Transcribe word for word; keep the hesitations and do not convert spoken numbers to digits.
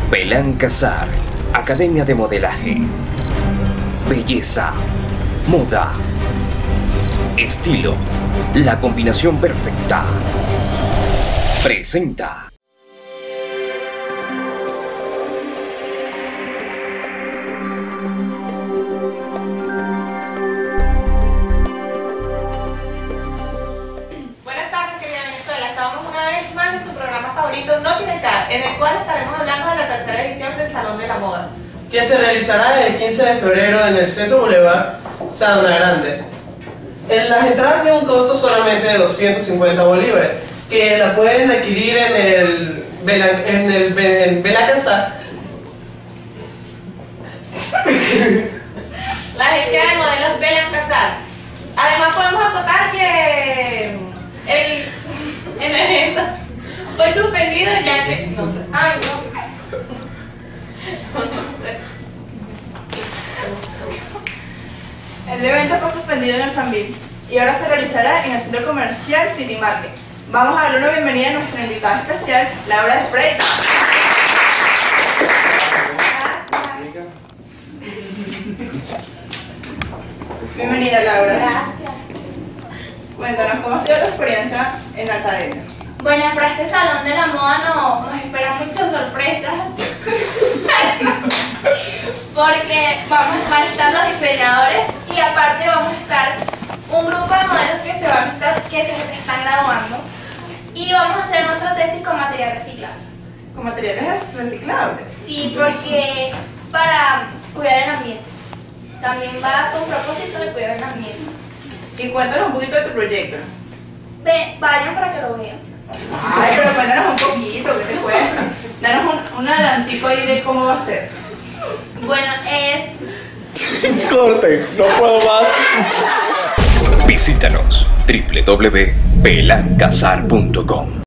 Belán Casar, Academia de Modelaje. Belleza, moda, estilo, la combinación perfecta. Presenta. Buenas tardes, querida Venezuela. Estamos una vez más en su programa favorito No Tiene Cara, en el cual estaremos hablando de la tercera edición del Salón de la Moda, que se realizará el quince de febrero en el Centro Boulevard Sabana Grande. En las entradas tienen un costo solamente de doscientos cincuenta bolívares, que la pueden adquirir en el Belán, en el en Belán Casar. la agencia de modelos Belán Casar. Además podemos acotar que el, el evento fue suspendido ya que... No sé, ay no. El evento fue suspendido en el Sambil y ahora se realizará en el centro comercial City Market. Vamos a darle una bienvenida a nuestra invitada especial, Laura de Freitas. Bienvenida, Laura. Gracias. Cuéntanos, ¿cómo ha sido tu experiencia en la academia? Bueno, para este salón de la moda no, nos esperan muchas sorpresas. Porque vamos, van a estar los diseñadores y aparte vamos a estar un grupo de modelos que se van a estar, que se están graduando y vamos a hacer nuestra tesis con material reciclable. ¿Con materiales reciclables? Sí, porque para cuidar el ambiente. También va con propósito de cuidar el ambiente. Y cuéntanos un poquito de tu proyecto. Ve, vayan para que lo vean. Ay, pero cuéntanos un poquito, ¿qué te cuesta? Danos un, un adelantico ahí de cómo va a ser. Bueno, es... Corte, no puedo más. Visítanos w w w punto belán casar punto com.